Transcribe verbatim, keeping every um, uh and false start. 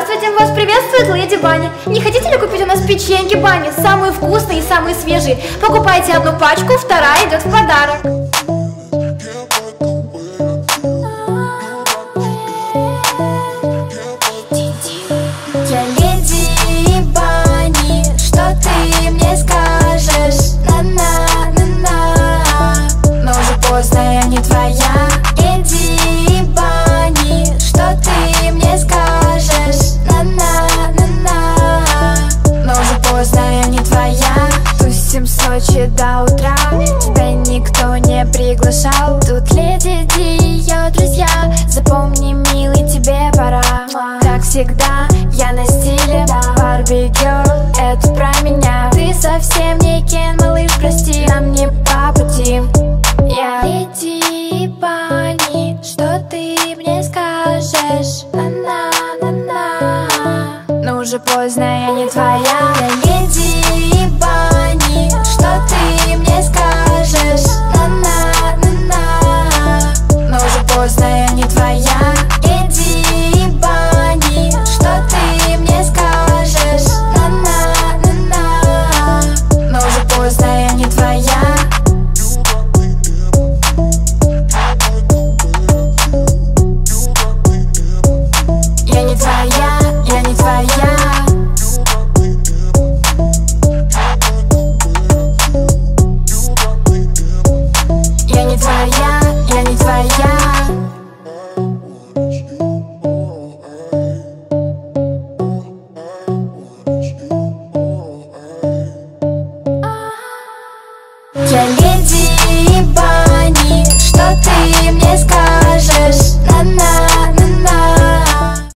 Здравствуйте, вас приветствует Леди Банни. Не хотите ли купить у нас печеньки Банни? Самые вкусные и самые свежие. Покупайте одну пачку, вторая идет в подарок. Я Леди Банни, что ты мне скажешь? На-на-на-на. Но уже поздно, я не твоя. Леди Банни, что ты мне скажешь? На-на-на-на. Но уже поздно, я не твоя. Тусим в Сочи до утра, тебя никто не приглашал. Тут Леди Ди, ее друзья. Запомни, милый, тебе пора. Как всегда, я на стиле Барби Герл, это про меня. Ты совсем не Кен, малыш, прости, нам не по пути. Я Леди Банни, что ты мне скажешь? На-на-на-на. Но уже поздно, я не твоя.